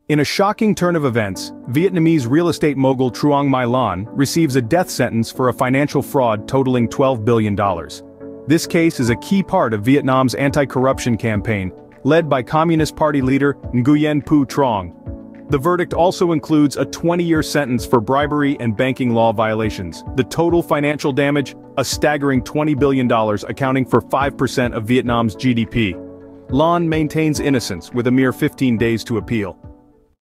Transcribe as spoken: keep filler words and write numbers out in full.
In a shocking turn of events, Vietnamese real estate mogul Truong My Lan receives a death sentence for a financial fraud totaling twelve billion dollars. This case is a key part of Vietnam's anti-corruption campaign, led by Communist Party leader Nguyen Phu Trong. The verdict also includes a twenty-year sentence for bribery and banking law violations. The total financial damage, a staggering twenty billion dollars, accounting for five percent of Vietnam's G D P. Lan maintains innocence with a mere fifteen days to appeal.